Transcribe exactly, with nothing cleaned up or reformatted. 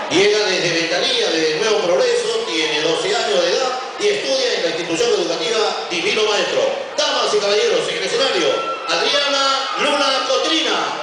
Llega desde Ventanilla, de Nuevo Progreso, tiene doce años de edad y estudia en la institución educativa Divino Maestro. Damas y caballeros, en el escenario, Adriana Luna Cotrina.